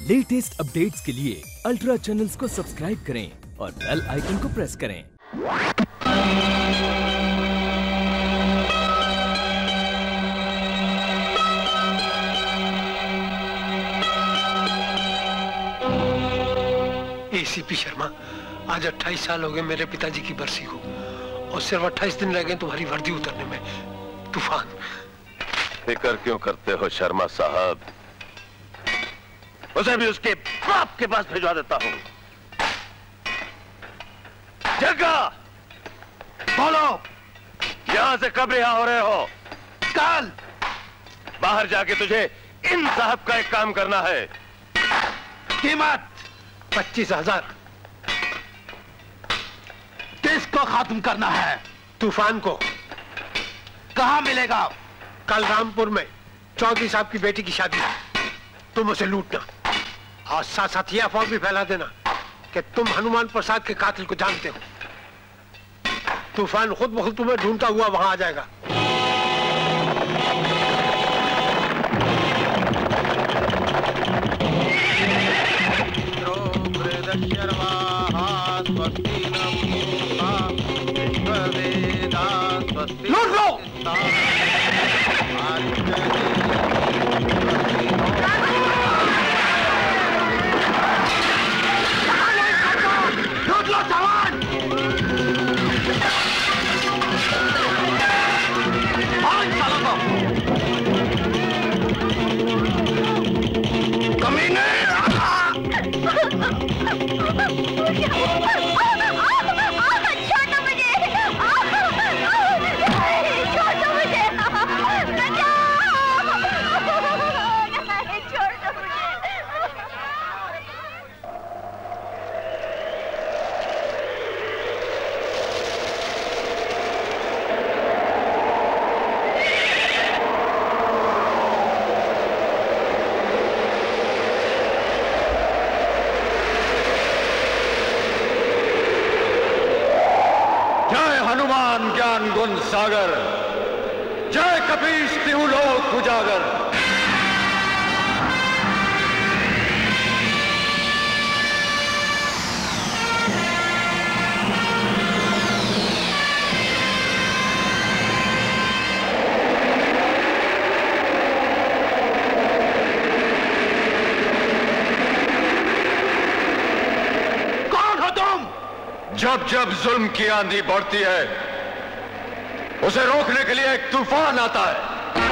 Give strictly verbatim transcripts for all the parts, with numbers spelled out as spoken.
Latest updates के लिए ultra channels को सब्सक्राइब करें और बेल आइकन को प्रेस करें। एसीपी शर्मा, आज अट्ठाईस साल हो गए मेरे पिताजी की बरसी को और सिर्फ अट्ठाईस दिन रह गए तुम्हारी वर्दी उतरने में। तूफान, फिक्र क्यों करते हो शर्मा साहब? उसे भी उसके बाप के पास भिजवा देता हूं। जग्गा, बोलो, यहां से कब रिहा हो रहे हो? कल बाहर जाके तुझे इन साहब का एक काम करना है। कीमत पच्चीस हजार। किसको खत्म करना है? तूफान को। कहां मिलेगा? कल रामपुर में चौधरी साहब की बेटी की शादी है, तुम उसे लूटना और साथ साथ यह अफवाह भी फैला देना कि तुम हनुमान प्रसाद के कातिल को जानते हो। तूफान खुद ब खुद तुम्हें ढूंढता हुआ वहां आ जाएगा। लूट लो। लूट लो सामान। भाग सालों को। कमीने। ज्ञान गुण सागर, जय कपीश तिहु लोक उजागर। कौन हो तुम? जब जब जुल्म की आंधी बढ़ती है उसे रोकने के लिए एक तूफान आता है।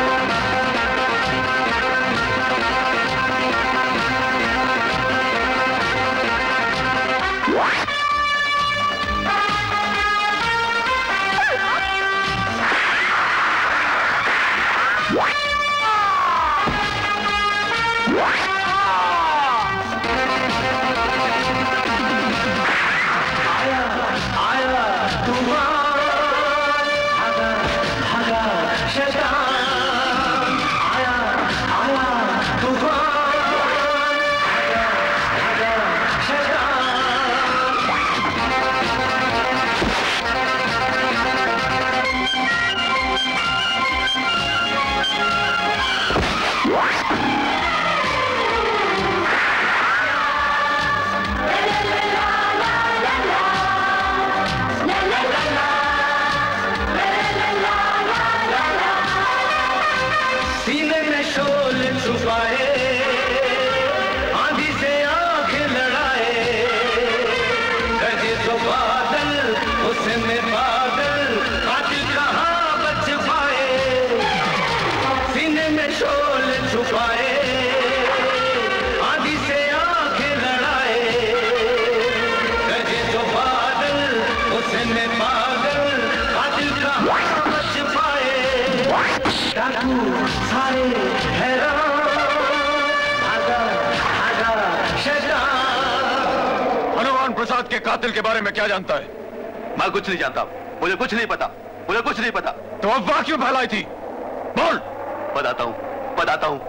हनुमान प्रसाद के कातिल के बारे में क्या जानता है? मैं कुछ नहीं जानता, मुझे कुछ नहीं पता, मुझे कुछ नहीं पता। तो अफवाह क्यों फैलाई थी? बोल। बताता हूं, बताता हूं।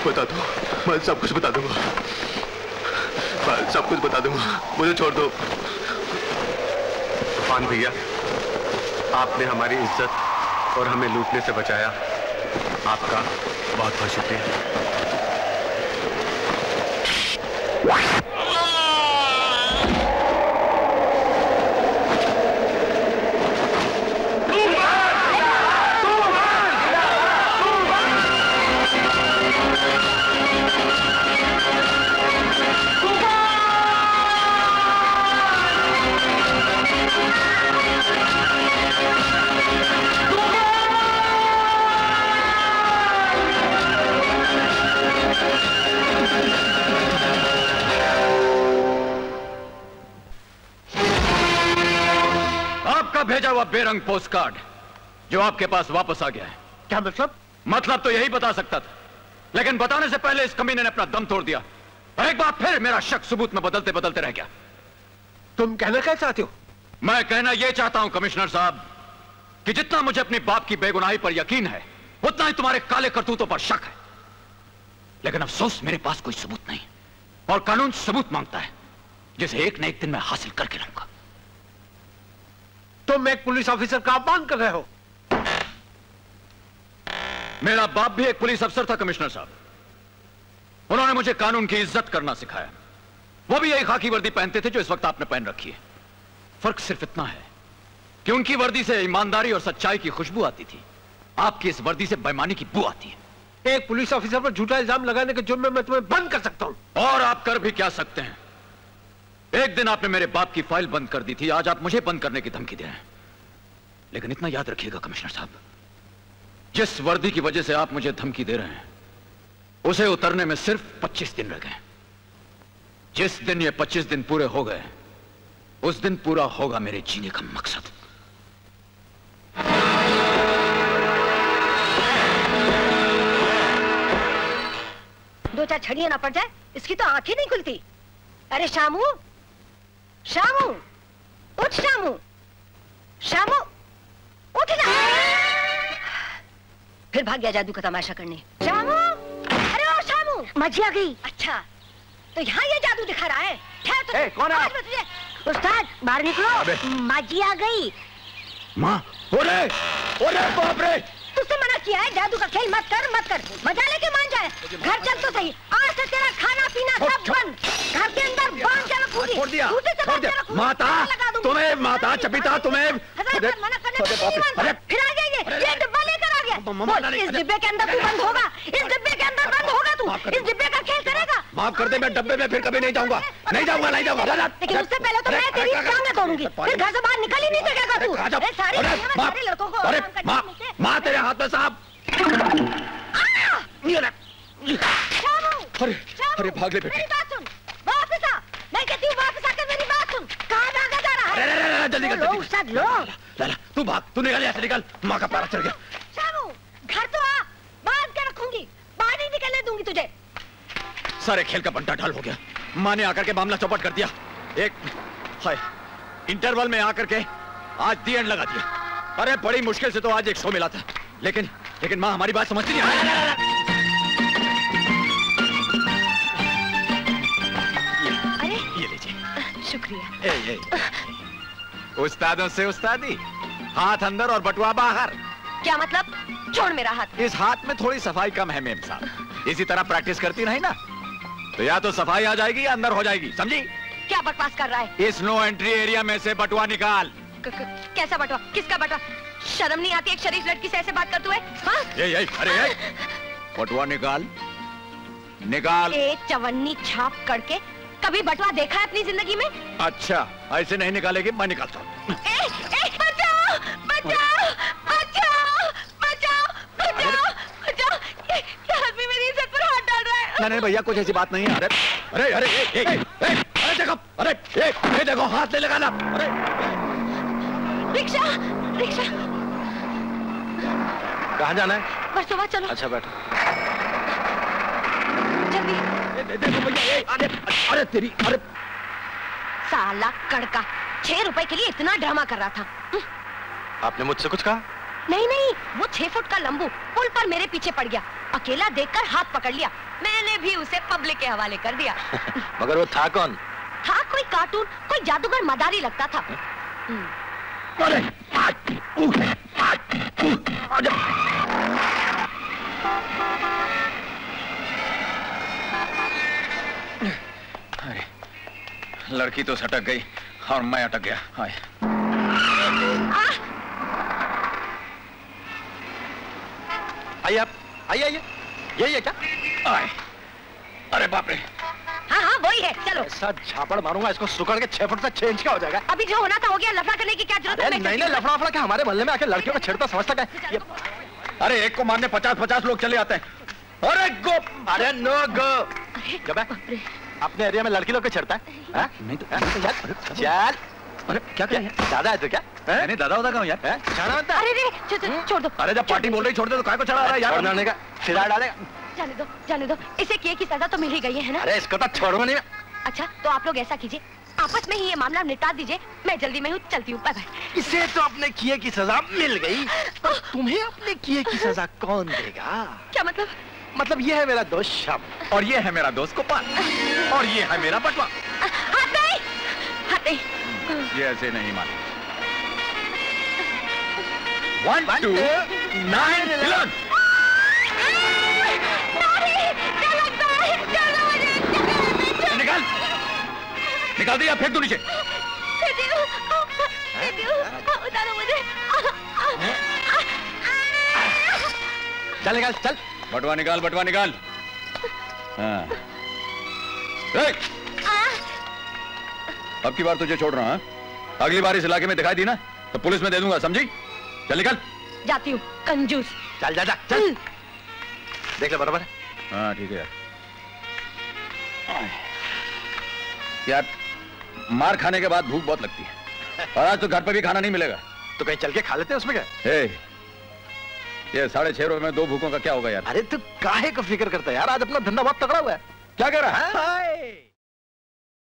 बता दो, मैं सब कुछ बता दूंगा, मैं सब कुछ बता दूंगा, मुझे छोड़ दो। तूफान भैया, आपने हमारी इज्जत और हमें लूटने से बचाया, आपका बहुत बहुत शुक्रिया। भेजा हुआ बेरंग पोस्ट कार्ड जो आपके पास वापस आ गया है। क्या मतलब? मतलब तो यही बता सकता था, लेकिन बताने से पहले इस कमीने ने अपना दम तोड़ दिया और एक बार फिर मेरा शक सबूत में बदलते बदलते रह गया। तुम कहना क्या चाहते हो? मैं कहना यह चाहता हूं कमिश्नर साहब कि जितना मुझे अपने बाप की बेगुनाही पर यकीन है, उतना ही तुम्हारे काले करतूतों पर शक है। लेकिन अफसोस मेरे पास कोई सबूत नहीं, और कानून सबूत मांगता है जिसे एक न एक दिन मैं हासिल करके रहूंगा। तुम एक पुलिस ऑफिसर का अपमान कर रहे हो। मेरा बाप भी एक पुलिस अफसर था कमिश्नर साहब। उन्होंने मुझे कानून की इज्जत करना सिखाया। वो भी यही खाकी वर्दी पहनते थे जो इस वक्त आपने पहन रखी है। फर्क सिर्फ इतना है कि उनकी वर्दी से ईमानदारी और सच्चाई की खुशबू आती थी, आपकी इस वर्दी से बेईमानी की बू आती है। एक पुलिस ऑफिसर पर झूठा इल्जाम लगाने के जुर्म में मैं तुम्हें बंद कर सकता हूं। और आप कर भी क्या सकते हैं। एक दिन आपने मेरे बाप की फाइल बंद कर दी थी, आज आप मुझे बंद करने की धमकी दे रहे हैं। लेकिन इतना याद रखिएगा कमिश्नर साहब, जिस वर्दी की वजह से आप मुझे धमकी दे रहे हैं उसे उतरने में सिर्फ पच्चीस दिन रह गए। जिस दिन ये पच्चीस दिन पूरे हो गए, उस दिन पूरा होगा मेरे जीने का मकसद। दो चार छड़ियां ना पड़ जाए, इसकी तो आंखें नहीं खुलती। अरे शामू, शामू, उठ शामू, शामू, उठ ना। फिर भाग गया जादू का तमाशा करने। शामू, अरे ओ शामू, मजी आ गई। अच्छा, तो यहाँ ये जादू दिखा रहा है। ठहर तो। ए, कौन है? उस्ताद बाहर निकलो, मजी आ गई। माँ, ओरे, ओरे बाप रे। तुझसे मना किया है, जादू का खेल मत कर, मत कर। मजा लेके मान जाए। घर चल तो सही, आज से तेरा खाना पीना सब बंद। घर के अंदर बांध के रखूंगी। छोड़ दिया, छोड़ दिया। माता, तुम्हें माता चपिता तुम्हें। मना करने पर नहीं मानता। फिर आ गया ये, ये डिब्बा लेकर आ गया। इस डिब्बे के अंदर तू बंद होगा, इस डिब्बे के अंदर बंद होगा तू। इस डिब्बे का खेल करेगा। माफ कर दे, मैं डब्बे में फिर कभी नहीं जाऊंगा, नहीं जाऊंगा, नहीं जाऊंगा। लेकिन उससे पहले तो मैं तेरी टांगें तोड़ूंगी, फिर घर से बाहर निकल ही नहीं सकेगा तू। अरे सारे सारे लड़कों को अरे माँ, माँ तेरे हाथ में साहब। अरे अरे भाग ले बेटे। मेरी बात सुन, वापस आ। मैं कहती हूँ वापस आकर मेरी बात सुन। कहाँ भागा जा रहा है? अरे अरे अरे जल्दी कर, लोग सब लोग। ला ला, तू भाग, तू निकल यहाँ से, निकल। माँ का पैर चढ़ गया। शामू, घर तो आ, बांध के रखूंगी, बाहर नहीं निकलने दूंगी तुझे। सारे खेल का बंटा ढाल हो गया। माँ ने आकर के मामला चौपट कर दिया। एक हाय इंटरवल में आकर के आज दी एंड लगा दिया। अरे बड़ी मुश्किल से तो आज एक शो मिला था, लेकिन लेकिन माँ हमारी बात समझती नहीं। शुक्रिया। ए, ए, उस्तादों से उस्तादी, हाथ अंदर और बटुआ बाहर। क्या मतलब? छोड़ मेरा हाथ। इस हाथ में थोड़ी सफाई कम है मेम साहब। इसी तरह प्रैक्टिस करती रही ना तो या तो सफाई आ जाएगी या अंदर हो जाएगी, समझी? क्या बकवास कर रहा है? इस नो एंट्री एरिया में से बटुआ निकाल। क, क, कैसा बटुआ? किसका बटुआ? शर्म नहीं आती एक शरीफ लड़की से ऐसे बात करते हुए? हाँ? ये, ये, अरे ये, बटुआ निकाल, निकाल। एक चवन्नी छाप करके कभी बटुआ देखा है अपनी जिंदगी में? अच्छा, ऐसे नहीं निकालेगी, मैं निकालता हूँ। बचाओ, बचाओ, बचाओ, बचाओ, बचाओ, बचाओ। ये, ये आदमी मेरी इज्जत पर हाथ डाल रहा है। नहीं नहीं भैया, कुछ ऐसी बात नहीं है। अरे अरे अरे ए, ए, ए, ए, अरे देखो, अरे ए, ए, देखो हाथ ले लगाना। अरे रिक्शा, रिक्शा। कहाँ जाना है? बरसोवा चलो। अच्छा बैठो। जल्दी। देखो भैया, अरे अरे तेरी, अरे साला कड़का, छह रुपए के लिए इतना ड्रामा कर रहा था। आपने मुझसे कुछ कहा? नहीं नहीं, वो छह फुट का लंबू पुल पर मेरे पीछे पड़ गया। अकेला देखकर हाथ पकड़ लिया, मैंने भी उसे पब्लिक के हवाले कर दिया। मगर वो था कौन? था कोई कार्टून, कोई जादूगर मदारी लगता था। अरे लड़की तो सटक गई और मैं अटक गया। हाय। आइए आप, आइए आइए, यही है क्या? आए। अरे बाप रे। हाँ हाँ वही है, चलो। ऐसा झापड़ मारूंगा इसको सुकड़ के छह फुट से छह इंच का हो जाएगा। अभी जो होना था हो गया, लफड़ा करने की क्या जरूरत है? नहीं नहीं, लफड़ा लफड़ा क्या, हमारे मोहल्ले में आके लड़कियों को छेड़ता समझता क्या? ये... अरे एक को मारने पचास पचास लोग चले आते हैं। अरे गो, अरे नो गो। जब अपने एरिया में लड़की लोग को छेड़ता है? हाँ? नहीं तो चल। अरे क्या क्या दादा है तो क्या? नहीं दादा होता कहूँ यार। अरे रे, छोड़ दो। अरे जब पार्टी बोल रही छोड़ दे तो काय को चढ़ा रहा है यार? छोड़ने का फिरा डालेगा। जाने दो, जाने दो, इसे किए की सजा तो मिल ही गई है ना? अरे इसको तो छोड़ूंगा नहीं मैं। अच्छा तो आप लोग ऐसा कीजिए, आपस में ही ये मामला निपटा दीजिए, मैं जल्दी में हूँ, चलती हूँ, बाय बाय। इसे तो अपने किए की सजा मिल गई, पर तुम्हें अपने किए की सजा कौन देगा? क्या मतलब? मतलब ये है मेरा दोस्त श्याम, और ये है मेरा दोस्त गोपाल, और ये है मेरा बटवा। हाथ नहीं, हाथ नहीं। ये ऐसे नहीं माने। One two nine eleven. निकाल, निकाल दिया, फेंक दो नीचे। उतारो मुझे। चल निकाल, चल। बटवा निकाल, बटवा निकाल। हाँ। अब की बार तुझे छोड़ रहा हूं, अगली बार इस इलाके में दिखाई दी ना तो पुलिस में दे दूंगा, समझी? चल निकल। जाती हूँ, कंजूस। चल जा जा, चल। देख ले बराबर है। हाँ ठीक है यार। यार मार खाने के बाद भूख बहुत लगती है, और आज तो घर पे भी खाना नहीं मिलेगा। तो कहीं चल के खा लेते हैं उसमें क्या? हे, ये साढ़े छह रुपए में दो भूखों का क्या होगा यार? अरे तू काहे को फिक्र करता है यार, आज अपना धंधा बहुत तगड़ा हुआ है। क्या कह रहा है?